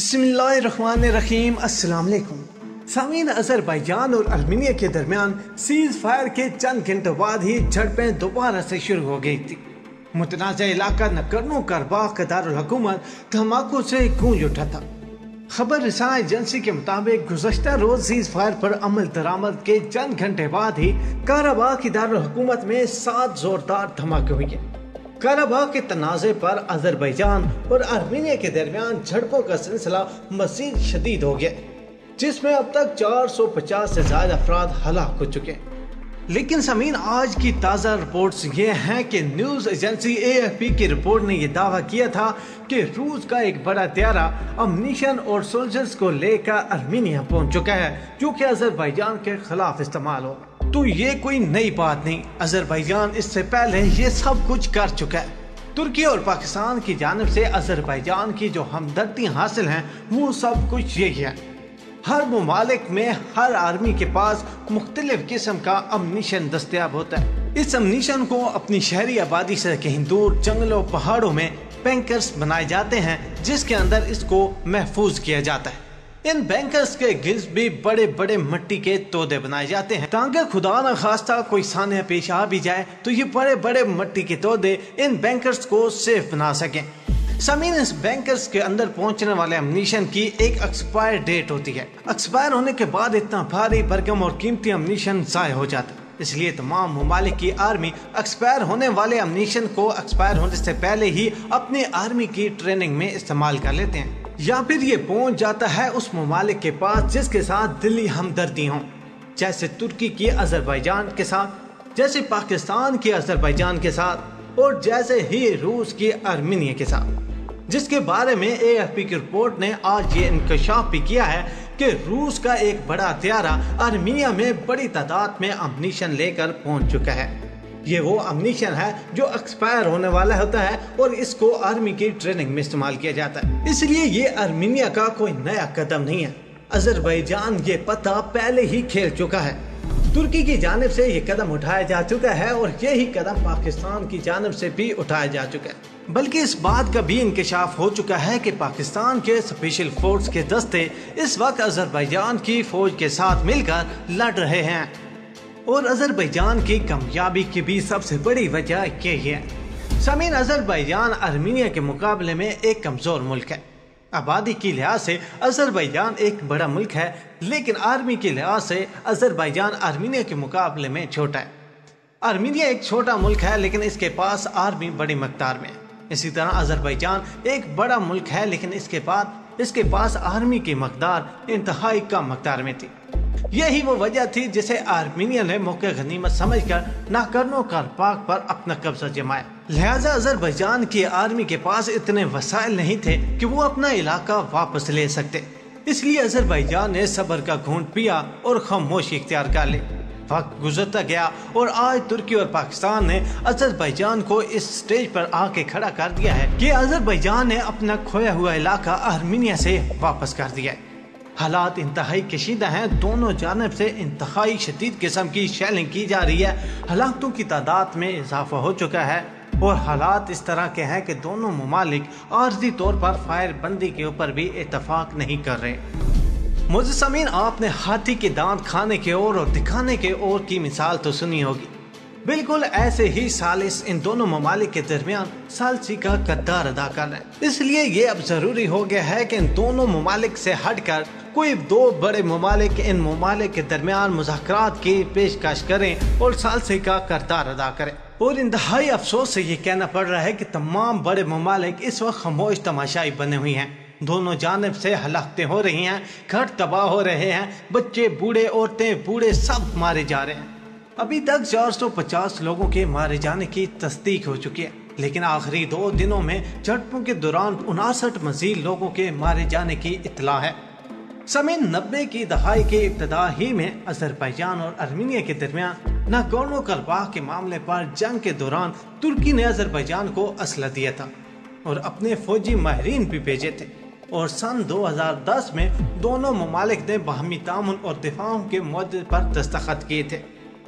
बिस्मिल्लाहिर्रहमानिर्रहीम। अस्सलाम वालेकुम सामीन, अज़रबैजान और आर्मीनिया के दरमियान सीज फायर के चंद घंटों बाद ही झड़पें दोबारा से शुरू हो गई थी। मुतनाज़ा इलाका नगोर्नो कराबाख का दारुल हुकूमत धमाकों से गूंज उठा था। खबर रसाना एजेंसी के मुताबिक गुज़श्ता रोज सीज फायर पर अमल दरामद के चंद घंटे बाद ही कराबाख की दारुल हुकूमत में 7 जोरदार धमाके हुए। कराबाख के तनाज़े पर अज़रबैजान और आर्मीनिया के दरमियान झड़पों का सिलसिला मज़ीद शदीद हो गया, जिसमें अब तक 450 से ज़्यादा अफराद हलाक हो चुके हैं। लेकिन समीन, आज की ताज़ा रिपोर्ट्स ये हैं कि न्यूज़ एजेंसी AFP की रिपोर्ट ने यह दावा किया था कि रूस का एक बड़ा त्यारा अम्नीशन और सोल्जर्स को लेकर आर्मीनिया पहुंच चुका है, जो कि अज़रबैजान के खिलाफ इस्तेमाल हो। तो ये कोई नई बात नहीं, अज़रबैजान इससे पहले ये सब कुछ कर चुका है। तुर्की और पाकिस्तान की जानिब से अज़रबैजान की जो हमदर्दी हासिल हैं वो सब कुछ यही है। हर ममालिक में हर आर्मी के पास मुख्तलिफ किस्म का अम्नीशन दस्तयाब होता है। इस अम्नीशन को अपनी शहरी आबादी से कहीं दूर जंगलों पहाड़ों में बैंकर्स बनाए जाते हैं, जिसके अंदर इसको महफूज किया जाता है। इन बैंकर्स के गिर्द भी बड़े बड़े मिट्टी के तोदे बनाए जाते हैं, ताकि खुदा न खास्ता कोई सान्या पेश आ भी जाए तो ये बड़े बड़े मिट्टी के तोदे इन बैंकर्स को सेफ बना सकें। समीन, इस बैंकर्स के अंदर पहुंचने वाले अम्नीशन की एक एक्सपायर डेट होती है। एक्सपायर होने के बाद इतना भारी भरकम और कीमती अम्नीशन ज़ाय हो जाता है। इसलिए तमाम ममालिक की आर्मी एक्सपायर होने वाले अम्नीशन को एक्सपायर होने से पहले ही अपनी आर्मी की ट्रेनिंग में इस्तेमाल कर लेते हैं, या फिर ये पहुंच जाता है उस ममालिक के पास जिसके साथ दिली हमदर्दी हो, जैसे तुर्की की अज़रबैजान के साथ, जैसे पाकिस्तान की अज़रबैजान के साथ, और जैसे ही रूस की आर्मीनिया के साथ, जिसके बारे में AFP की रिपोर्ट ने आज ये इंकशाफ भी किया है कि रूस का एक बड़ा त्यारा आर्मीनिया में बड़ी तादाद में अम्नीशन लेकर पहुंच चुका है। ये वो अम्नीशन है जो एक्सपायर होने वाला होता है और इसको आर्मी की ट्रेनिंग में इस्तेमाल किया जाता है। इसलिए ये आर्मीनिया का कोई नया कदम नहीं है, अज़रबैजान ये पता पहले ही खेल चुका है। तुर्की की जानिब से ये कदम उठाया जा चुका है और यही कदम पाकिस्तान की जानिब से भी उठाया जा चुका है। बल्कि इस बात का भी इंकशाफ हो चुका है कि पाकिस्तान के स्पेशल फोर्स के दस्ते इस वक्त अज़रबैजान की फौज के साथ मिलकर लड़ रहे हैं, और अज़रबैजान की कामयाबी की भी सबसे बड़ी वजह यही है। समीन, अज़रबैजान आर्मीनिया के मुकाबले में एक कमज़ोर मुल्क है। आबादी की लिहाज से अज़रबैजान एक बड़ा मुल्क है, लेकिन आर्मी के लिहाज से अज़रबैजान आर्मीनिया के मुकाबले में छोटा है। आर्मीनिया एक छोटा मुल्क है, लेकिन इसके पास आर्मी बड़ी मकदार में है। इसी तरह अज़रबैजान एक बड़ा मुल्क है, लेकिन इसके पास आर्मी की मकदार इंतहाई कम मकदार में थी। यही वो वजह थी जिसे आर्मीनिया ने मौके गनीमत समझकर नागोर्नो कराबाख पर अपना कब्जा जमाया। लिहाजा अज़रबैजान की आर्मी के पास इतने वसाइल नहीं थे कि वो अपना इलाका वापस ले सकते। इसलिए अज़रबैजान ने सब्र का घूंट पिया और खामोशी इख्तियार कर ली। वक्त गुजरता गया और आज तुर्की और पाकिस्तान ने अज़रबैजान को इस स्टेज पर आके खड़ा कर दिया है कि अज़रबैजान ने अपना खोया हुआ इलाका आर्मीनिया से वापस कर दिया है। हालात इंतहाई कशीदा हैं, दोनों जानिब से इंतहाई शदीद किस्म की शेलिंग की जा रही है। हलाकतों की तादाद में इजाफा हो चुका है और हालात इस तरह के हैं कि दोनों ममालिक आर्जी तौर पर फायर बंदी के ऊपर भी इतफाक नहीं कर रहे। मुज़्ज़मीन, आपने हाथी के दांत खाने के और दिखाने के और की मिसाल तो सुनी होगी। बिल्कुल ऐसे ही सालिस इन दोनों ममालिक के दरमियान सालसी का किरदार अदा कर रहे हैं। इसलिए ये अब जरूरी हो गया है कि इन दोनों ममालिक से हटकर कोई दो बड़े ममालिक इन ममालिक के दरमियान मुज़ाकरात की पेशकश करें और सालसी का किरदार अदा करें। और इंतहाई अफसोस से ये कहना पड़ रहा है कि तमाम बड़े ममालिक इस वक्त खामोश तमाशाई बने हुए हैं। दोनों जानिब से हलाकतें हो रही हैं, घर तबाह हो रहे हैं, बच्चे बूढ़े औरतें बूढ़े सब मारे जा रहे हैं। अभी तक 450 लोगों के मारे जाने की तस्दीक हो चुकी है, लेकिन आखिरी 2 दिनों में झड़पों के दौरान 59 मजीद लोगों के मारे जाने की इत्तला है। समीन, 90 की दहाई के इब्तिदा ही में अज़रबैजान और आर्मीनिया के दरमियान नागोर्नो कराबाख के मामले पर जंग के दौरान तुर्की ने अज़रबैजान को असला दिया था और अपने फौजी माहिरीन भी भेजे थे, और सन 2010 में दोनों ममालिक ने बाहमी तामुन और दिफा के मुआहदे पर दस्तखत किए थे।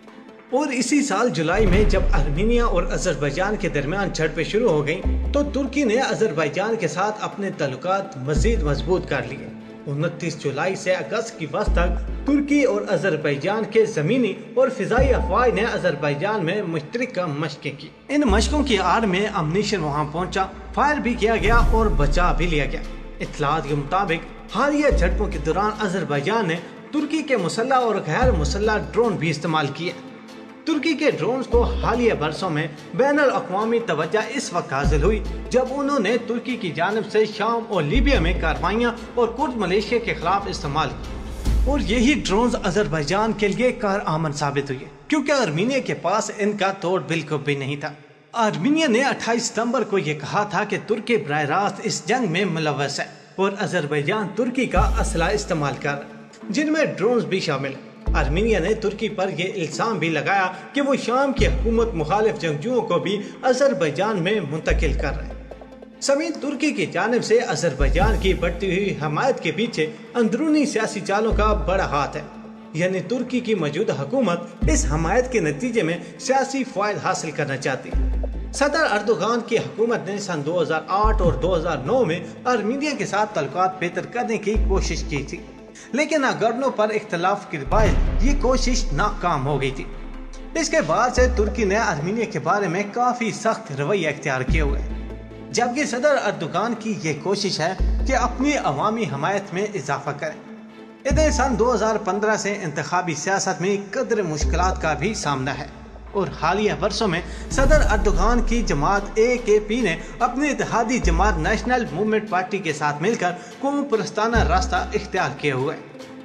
اور اسی سال جولائی میں جب ارمینیا اور آذربائیجان کے درمیان جھڑپیں شروع ہو گئیں تو ترکی نے آذربائیجان کے ساتھ اپنے تعلقات مزید مضبوط کر لیے۔ 29 جولائی سے اگست کی وسط تک ترکی اور آذربائیجان کے زمینی اور فضائی افواج نے آذربائیجان میں مشترکہ مشقیں کی۔ ان مشقوں کی آڑ میں امنیشن وہاں پہنچا، فائر بھی کیا گیا اور بچا بھی لیا گیا۔ اطلاعات کے مطابق حالیہ جھڑپوں کے دوران آذربائیجان نے ترکی کے مسلح اور غیر مسلح ڈرون بھی استعمال کیے۔ ترکی کے ڈرونز کو حالیہ برسوں میں بین الاقوامی توجہ اس وقت حاصل ہوئی جب انہوں نے ترکی کی جانب سے شام اور لیبیا میں کارروائیاں اور کرد ملیشیا کے خلاف استعمال کی، اور یہی ڈرونز آذربائیجان کے لیے کارآمد ثابت ہوئے کیونکہ ارمینیا کے پاس ان کا توڑ بالکل بھی نہیں تھا۔ ارمینیا نے 28 ستمبر کو یہ کہا تھا کہ ترکی براہ راست اس جنگ میں ملوث ہے اور آذربائیجان ترکی کا اسلحہ استعمال کر رہا ہے، جن میں ڈرونز بھی شامل ہیں۔ ارمینیا نے ترکی پر یہ الزام بھی لگایا کہ وہ شام کی حکومت مخالف جنگجوؤں کو بھی آذربائیجان میں منتقل کر رہے ہیں۔ سمیت ترکی کی جانب سے آذربائیجان کی بڑھتی ہوئی حمایت کے پیچھے اندرونی سیاسی چالوں کا بڑا ہاتھ ہے، یعنی ترکی کی موجودہ حکومت اس حمایت کے نتیجے میں سیاسی فائدہ حاصل کرنا چاہتی ہے۔ صدر اردوغان کی حکومت نے سن 2008 اور 2009 میں ارمینیا کے ساتھ تعلقات بہتر کرنے کی کوشش کی تھی، لیکن ناگورنو پر اختلاف کے باعث یہ کوشش ناکام ہو گئی تھی۔ اس کے بعد سے ترکی نے ارمینیا کے بارے میں کافی سخت رویہ اختیار کیے ہوئے، جبکہ صدر اردوغان کی یہ کوشش ہے کہ اپنی عوامی حمایت میں اضافہ کریں۔ ادھر سن 2015 سے انتخابی سیاست میں قدر مشکلات کا بھی سامنا ہے، اور حالیہ برسوں میں صدر اردوغان کی جماعت AKP نے اپنی اتحادی جماعت نیشنل موومنٹ پارٹی کے ساتھ مل کر قوم پرستانہ راستہ اختیار کیے ہوئے۔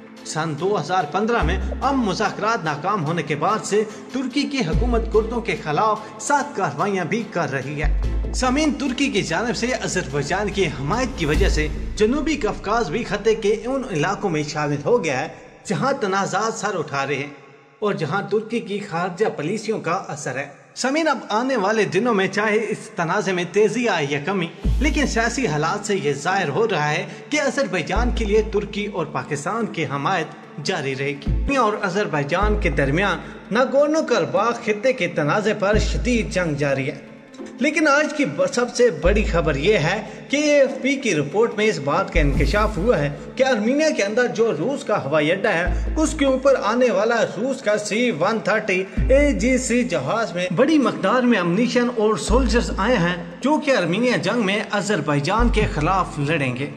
سن 2015 میں مذاکرات ناکام ہونے کے بعد سے ترکی کی حکومت کردوں کے خلاف 7 کارروائیاں بھی کر رہی ہے۔ سامعین، ترکی کی جانب سے آذربائیجان کی حمایت کی وجہ سے جنوبی کفکاز بھی خطے کے ان علاقوں میں شامل ہو گیا ہے جہاں تنازعات سر اٹھا رہے ہیں اور جہاں ترکی کی خارجہ پالیسیوں کا اثر ہے۔ سامعین، اب آنے والے دنوں میں چاہے اس تنازع میں تیزی آئے یا کمی، لیکن سیاسی حالات سے یہ ظاہر ہو رہا ہے کہ آذربائیجان کے لیے ترکی اور پاکستان کی حمایت جاری رہے گی، اور آذربائیجان کے درمیان ناگورنو کراباخ خطے کے تنازع پر شدید جنگ جاری ہے۔ لیکن آج کی سب سے بڑی خبر یہ ہے کہ AFP کی رپورٹ میں اس بات کا انکشاف ہوا ہے کہ ارمینیا کے اندر جو روس کا ہوائی اڈہ ہے اس کے اوپر آنے والا روس کا C-130 AGC جہاز میں بڑی مقدار میں امنیشن اور سولجرز آئے ہیں جو کہ ارمینیا جنگ میں آذربائیجان کے خلاف لڑیں گے۔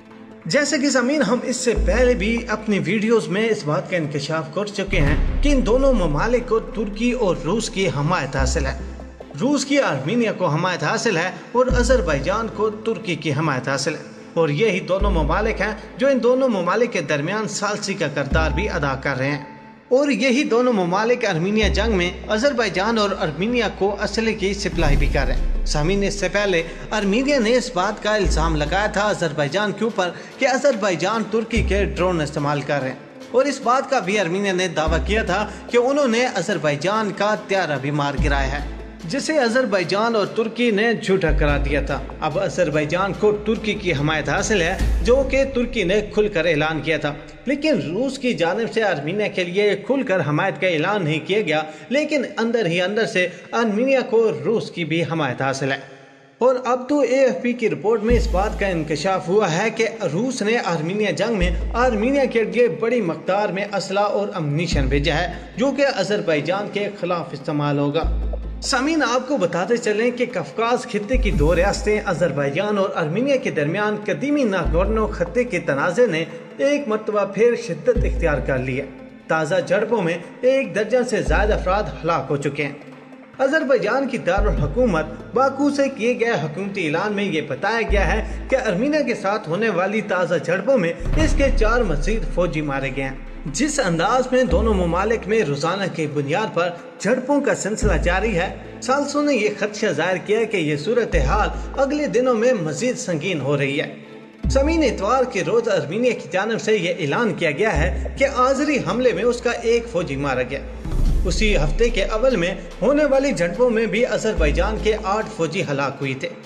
جیسے کہ سامعین، ہم اس سے پہلے بھی اپنی ویڈیوز میں اس بات کا انکشاف کر چکے ہیں کہ ان دونوں ممالک کو ترکی اور روس کی حمایت حاصل ہے۔ روس کی ارمینیا کو حمایت حاصل ہے اور آذربائیجان کو ترکی کی حمایت حاصل ہے، اور یہی دونوں ممالک ہیں جو ان دونوں ممالک کے درمیان ثالثی کا کردار بھی ادا کر رہے ہیں، اور یہی دونوں ممالک ارمینیا جنگ میں آذربائیجان اور ارمینیا کو اسلحے کی سپلائی بھی کر رہے ہیں۔ سامعین، اس سے پہلے ارمینیا نے اس بات کا الزام لگایا تھا آذربائیجان کے اوپر کہ آذربائیجان ترکی کے ڈرون استعمال کر رہے ہیں، اور اس بات کا بھی ارمینیا نے دعویٰ کیا تھا کہ انہوں نے آذربائیجان کا طیارہ بھی مار گرایا ہے، جسے آذربائیجان اور ترکی نے جھوٹا قرار دیا تھا۔ اب آذربائیجان کو ترکی کی حمایت حاصل ہے جو کہ ترکی نے کھل کر اعلان کیا تھا، لیکن روس کی جانب سے ارمینیا کے لیے کھل کر حمایت کا اعلان نہیں کیا گیا، لیکن اندر ہی اندر سے ارمینیا کو روس کی بھی حمایت حاصل ہے۔ اور اب تو AFP کی رپورٹ میں اس بات کا انکشاف ہوا ہے کہ روس نے ارمینیا جنگ میں ارمینیا کے لیے بڑی مقدار میں اسلحہ اور امنیشن بھیجا ہے جو کہ آذربائیجان کے خلاف استعمال ہوگا۔ سامعین، آپ کو بتاتے چلیں کہ قفقاز خطے کی 2 ریاستیں آذربائیجان اور ارمینیا کے درمیان قدیمی ناگورنو خطے کے تنازع نے ایک مرتبہ پھر شدت اختیار کر لی ہے۔ تازہ جھڑپوں میں 1 درجن سے زائد افراد ہلاک ہو چکے ہیں۔ آذربائیجان کی دارالحکومت باکو سے کیے گئے حکومتی اعلان میں یہ بتایا گیا ہے کہ ارمینیا کے ساتھ ہونے والی تازہ جھڑپوں میں اس کے 4 مزید فوجی مارے گئے ہیں۔ جس انداز میں دونوں ممالک میں روزانہ کی بنیاد پر جھڑپوں کا سلسلہ جاری ہے، ثالثوں نے یہ خدشہ ظاہر کیا کہ یہ صورتحال اگلے دنوں میں مزید سنگین ہو رہی ہے۔ سامعین، اتوار کے روز ارمینیا کی جانب سے یہ اعلان کیا گیا ہے کہ آذری حملے میں اس کا 1 فوجی مارا گیا۔ اسی ہفتے کے اول میں ہونے والی جھڑپوں میں بھی آذربائیجان کے 8 فوجی ہلاک ہوئے تھے۔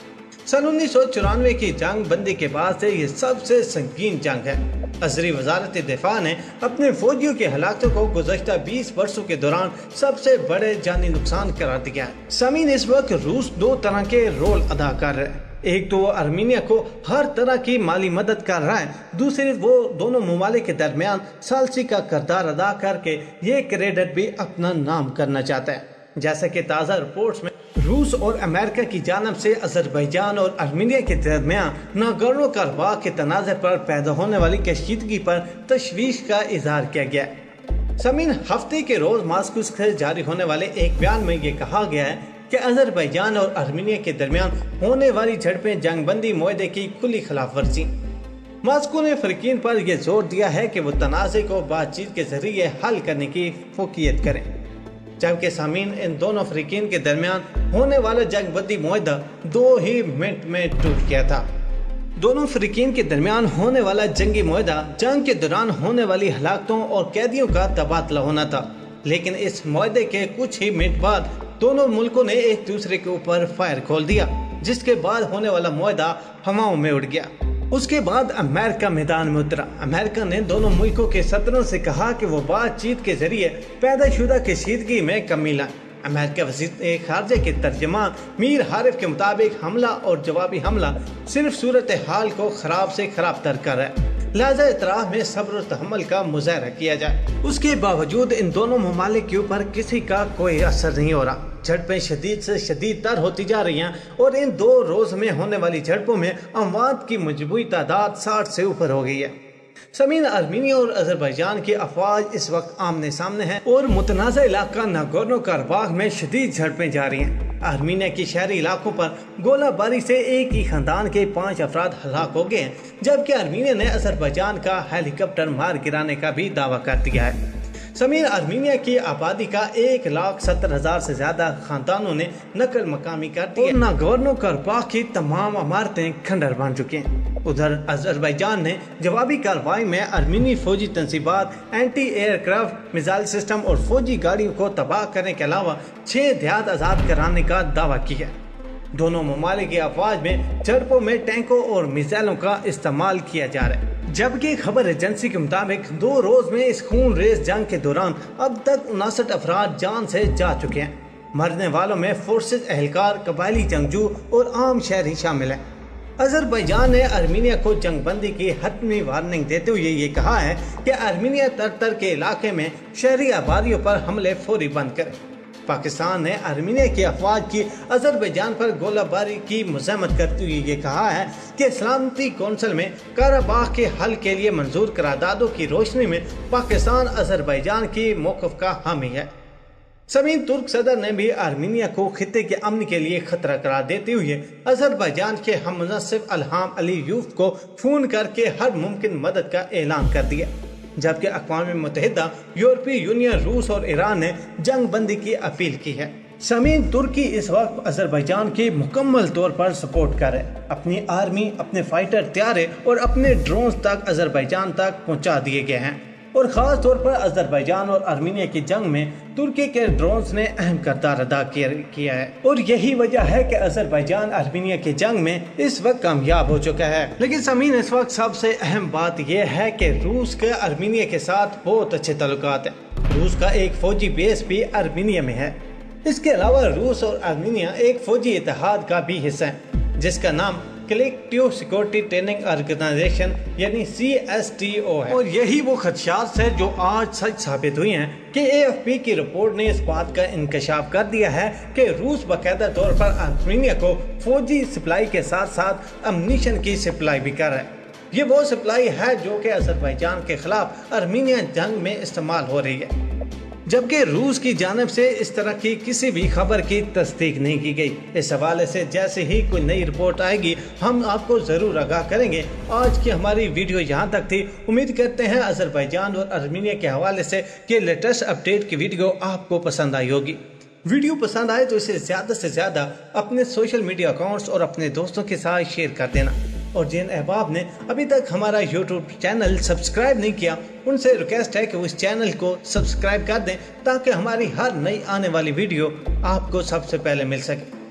सन 1994 की जंग बंदी के बाद से ये सबसे संगीन जंग है। अज़री वजारत दिफा ने अपने फौजियों की हलाकतों को गुज़श्ता 20 वर्षों के दौरान सबसे बड़े जानी नुकसान करार दिया है। सामीन, इस वक्त रूस दो तरह के रोल अदा कर रहे हैं। एक तो वो आर्मीनिया को हर तरह की माली मदद कर रहा है, दूसरी वो दोनों ममालिक के दरमियान सालसी का किरदार अदा करके ये क्रेडिट भी अपना नाम करना चाहता है। जैसा कि ताज़ा रिपोर्ट्स में रूस और अमेरिका की जानब से अज़रबैजान और आर्मीनिया के दरमियान नागोर्नो कराबाख के तनाज़े पर पैदा होने वाली कशीदगी पर तशवीश का इजहार किया गया है। समीन, हफ्ते के रोज मास्को से जारी होने वाले एक बयान में ये कहा गया है कि अज़रबैजान और आर्मीनिया के दरमियान होने वाली झड़पें जंगबंदी मुआहदे की खुली खिलाफ वर्जी। मास्को ने फ़रीक़ीन पर यह जोर दिया है कि वो तनाज़े को बातचीत के जरिए हल करने की फोकियत करें, जबकि सामीन, इन दोनों फ़रीक़ीन के दरमियान होने वाला जंगबंदी मुआहदा 2 ही मिनट में टूट गया था। दोनों फ़रीक़ीन के दरमियान होने वाला जंगी मुआहदा जंग के दौरान होने वाली हलाकतों और कैदियों का तबादला होना था, लेकिन इस मुआहदे के कुछ ही मिनट बाद दोनों मुल्कों ने एक दूसरे के ऊपर फायर खोल दिया, जिसके बाद होने वाला मुआहदा हवाओं में उड़ गया। उसके बाद अमेरिका मैदान में उतरा। अमेरिका ने दोनों मुल्कों के सदरों से कहा कि वो बातचीत के जरिए पैदाशुदा कशीदगी में कमी लाएं। अमेरिका वज़ीर ख़ारजा के तर्जमान मीर हारिफ के मुताबिक हमला और जवाबी हमला सिर्फ सूरत हाल को खराब से खराब तर कर है, लिहाजा इतराफ़ में सब्र और तहम्मुल का मुज़ाहरा किया जाए। उसके बावजूद इन दोनों ममालिक के ऊपर किसी का कोई असर नहीं हो रहा। झड़पें शदीद से शदीद तर होती जा रही हैं और इन 2 रोज में होने वाली झड़पों में अमवात की मजबूरी तादाद 60 से ऊपर हो गई है। समीन, आर्मीनिया और अज़रबैजान की अफवाज इस वक्त आमने सामने हैं और मुतनाज़ा इलाका नागोर्नो कराबाख में शदीद झड़पें जारी हैं। आर्मीनिया की शहरी इलाकों पर गोलाबारी से एक ही खानदान के 5 अफराद हलाक हो गए हैं, जबकि आर्मीनिया ने अज़रबैजान का हेलीकॉप्टर मार गिराने का भी दावा कर दिया है। समीर, आर्मीनिया की आबादी का 1,70,000 से ज्यादा खानदानों ने नकल मकामी कर दी और नागोर्नो कराबाख की तमाम इमारतें खंडर बन चुकी हैं। उधर अज़रबैजान ने जवाबी कार्रवाई में आर्मीनी फौजी तंसीबात, एंटी एयरक्राफ्ट मिसाइल सिस्टम और फौजी गाड़ियों को तबाह करने के अलावा 6 देहात आज़ाद कराने का दावा किया। दोनों ममालिक की अफवाज में झड़पों में टैंकों और मिसाइलों का इस्तेमाल किया जा रहा है, जबकि खबर एजेंसी के मुताबिक 2 रोज में इस खून रेज जंग के दौरान अब तक 59 अफराद जान से जा चुके हैं। मरने वालों में फोर्सेज एहलकार, कबायली जंगजू और आम शहरी शामिल हैं। अज़रबैजान ने आर्मीनिया को जंगबंदी की हतमी वार्निंग देते हुए ये कहा है कि आर्मीनिया तर के इलाके में शहरी आबादियों पर हमले फौरी बंद करे। पाकिस्तान ने आर्मीनिया की अफवाज की अज़रबैजान पर गोलाबारी की मज़म्मत करते हुए ये कहा है कि सलामती कौंसिल में कराबाख के हल के लिए मंजूर करारदादों की रोशनी में पाकिस्तान अज़रबैजान की मौक़िफ़ का हामी है। समीन, तुर्क सदर ने भी आर्मीनिया को खित्ते के अमन के लिए खतरा करार देते हुए अज़रबैजान के हममुनसिब इल्हाम अलीयूफ को फ़ोन करके हर मुमकिन मदद का ऐलान कर दिया, जबकि अक़वाम मुत्तहिदा, यूरोपीय यूनियन, रूस और ईरान ने जंग बंदी की अपील की है। समीन, तुर्की इस वक्त अज़रबैजान की मुकम्मल तौर पर सपोर्ट कर है। अपनी आर्मी, अपने फाइटर तैयारे और अपने ड्रोन तक अज़रबैजान तक पहुंचा दिए गए हैं और ख़ास तौर पर अज़रबैजान और आर्मीनिया की जंग में तुर्की के ड्रोन्स ने अहम किरदार अदा किया है और यही वजह है कि अज़रबैजान आर्मीनिया की जंग में इस वक्त कामयाब हो चुका है। लेकिन समीन, इस वक्त सबसे अहम बात यह है कि रूस के आर्मीनिया के साथ बहुत अच्छे ताल्लुकात हैं। रूस का एक फौजी बेस भी आर्मीनिया में है। इसके अलावा रूस और आर्मीनिया एक फौजी इत्तेहाद का भी हिस्सा है, जिसका नाम कलेक्टिव सिक्योरिटी ट्रेनिंग ऑर्गेनाइजेशन यानी CSTO है। और यही वो खदशात है जो आज सच साबित हुई हैं कि AFP की रिपोर्ट ने इस बात का इंकशाफ कर दिया है कि रूस बाकायदा तौर पर आर्मीनिया को फौजी सप्लाई के साथ साथ अम्नीशन की सप्लाई भी कर रहा है। ये वो सप्लाई है जो कि अज़रबैजान के खिलाफ आर्मीनिया जंग में इस्तेमाल हो रही है, जबकि रूस की जानिब से इस तरह की किसी भी खबर की तस्दीक नहीं की गई। इस हवाले से जैसे ही कोई नई रिपोर्ट आएगी हम आपको ज़रूर आगाह करेंगे। आज की हमारी वीडियो यहाँ तक थी। उम्मीद करते हैं अज़रबैजान और आर्मीनिया के हवाले से कि लेटेस्ट अपडेट की वीडियो आपको पसंद आई होगी। वीडियो पसंद आए तो इसे ज़्यादा से ज़्यादा अपने सोशल मीडिया अकाउंट्स और अपने दोस्तों के साथ शेयर कर देना। और जिन अहबाब ने अभी तक हमारा YouTube चैनल सब्सक्राइब नहीं किया, उनसे रिक्वेस्ट है कि उस चैनल को सब्सक्राइब कर दें ताकि हमारी हर नई आने वाली वीडियो आपको सबसे पहले मिल सके।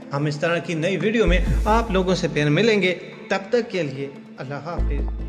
ہم اس طرح کی نئی ویڈیو میں آپ لوگوں سے پھر ملیں گے، تب تک کے لیے اللہ حافظ۔